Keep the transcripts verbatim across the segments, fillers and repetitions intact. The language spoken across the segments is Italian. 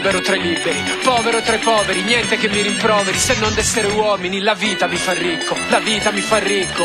libero tra i liberi, povero tra i poveri, niente che mi rimproveri, se non d'essere uomini, la vita mi fa ricco, la vita mi fa ricco.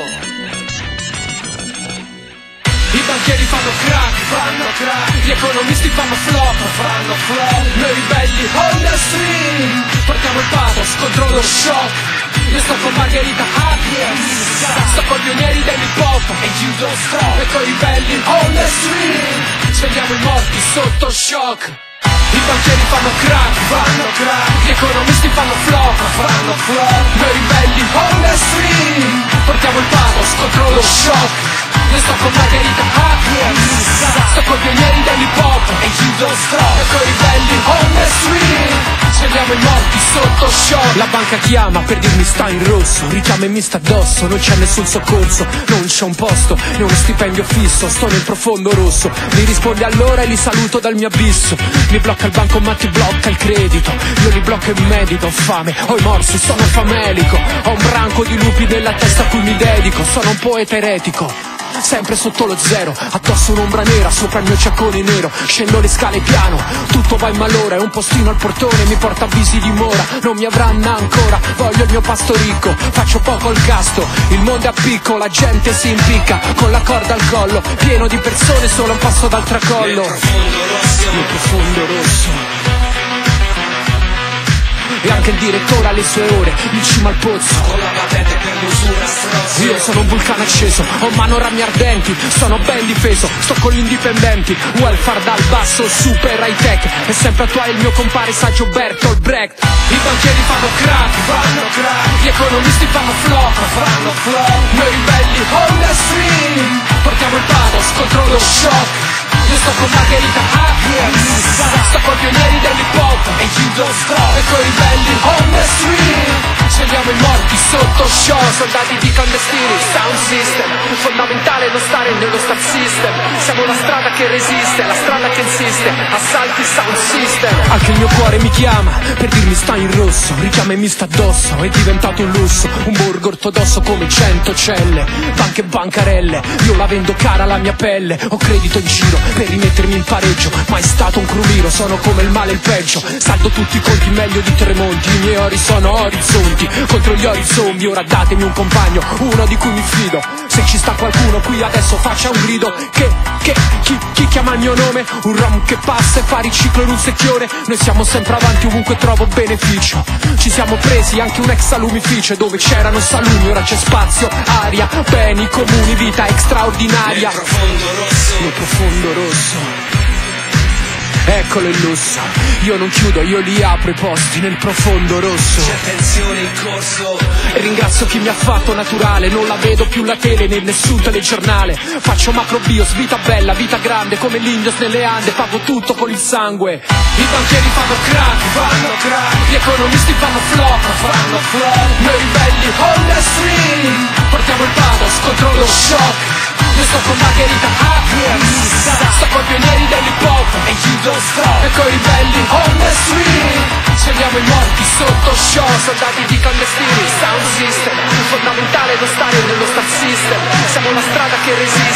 I banchieri fanno crack, fanno crack, gli economisti fanno flop, fanno flop, noi ribelli on the street, portiamo il pathos contro lo shock. Io sto con Margherita Hackett, sto con i pionieri dell'hip hop e you don't stop. E coi ribelli on the street, svegliamo i morti sotto shock. I banchieri fanno crack, fanno crack, gli economisti fanno flop, fanno flop, noi ribelli on the street, portiamo il pathos contro lo shock. Io sto con Margherita Hackett, sto con i pionieri dell'hip hop e you don't stop. E coi ribelli on the street, svegliamo i morti sotto shock. La banca chiama per dirmi sta in rosso, richiama e mi sta addosso, non c'è nessun soccorso, non c'è un posto né uno stipendio fisso, sto nel profondo rosso. Mi risponde allora e li saluto dal mio abisso. Mi blocca il banco ma ti blocca il credito, io li blocco e medito, ho fame, ho i morsi, sono famelico, ho un branco di lupi nella testa a cui mi dedico, sono un poeta eretico. Sempre sotto lo zero, addosso un'ombra nera, sopra il mio ciaccone nero. Scendo le scale piano, tutto va in malora. E un postino al portone mi porta avvisi di mora. Non mi avranno ancora, voglio il mio pasto ricco. Faccio poco il casto, il mondo è a picco. La gente si impicca, con la corda al collo, pieno di persone solo un passo dal tracollo. Nel profondo rosso, nel profondo rosso. E anche il direttore ha le sue ore, in cima al pozzo, con la patente per l'usura strozzo. Io sono un vulcano acceso, ho manorami ardenti, sono ben difeso, sto con gli indipendenti. Welfare dal basso, super high tech, è sempre attuale il mio compare saggio Bertolt Brecht. I banchieri fanno crack, fanno crack, gli economisti fanno flop, fanno flop, noi ribelli on the street, portiamo il pathos contro lo shock. Io sto con Margherita Hackett, sto con i pionieri dell'hip hop e you don't stop. E coi ribelli on the street, scegliamo i morti sotto show. Soldati di clandestini, sound system, fondamentale non stare nello star system. Siamo la strada che resiste, la strada che insiste, assalti sound system. Anche il mio cuore mi chiama per dirmi sta in rosso, richiama e mi sta addosso, è diventato un lusso. Un borgo ortodosso come cento celle, banche e bancarelle, io la vendo cara la mia pelle. Ho credito in giro per rimettermi in pareggio, ma è stato un crumiro, sono come il male e il peggio. Saldo tutti i conti meglio di Tremonti, i miei ori sono orizzonti, contro gli ori zombie. Ora datemi un compagno, uno di cui mi fido. Se ci sta qualcuno qui adesso faccia un grido. Che, che, chi, chi chiama il mio nome? Un rom che passa e fa riciclo in un secchione. Noi siamo sempre avanti ovunque trovo beneficio. Ci siamo presi anche un ex salumificio, dove c'erano salumi ora c'è spazio, aria, beni comuni, vita extraordinaria. Nel profondo rosso, nel profondo rosso. Eccolo il lusso, io non chiudo, io li apro i posti nel profondo rosso. C'è tensione in corso. E ringrazio chi mi ha fatto naturale, non la vedo più la tele né nessun telegiornale. Faccio macrobios, vita bella, vita grande, come l'Indios nelle Ande, pago tutto con il sangue. I banchieri fanno crack, fanno crack, gli economisti fanno flop, fanno flop, noi ribelli on the street, portiamo il pathos contro lo shock. Io sto con Margherita Hackett, sto con i pionieri dell'hip hop e you don't stop. E coi ribelli on the street, scegliamo i morti sotto show. Soldati di clandestini, sound system, fondamentale non stare nello star system. Siamo la strada che resiste.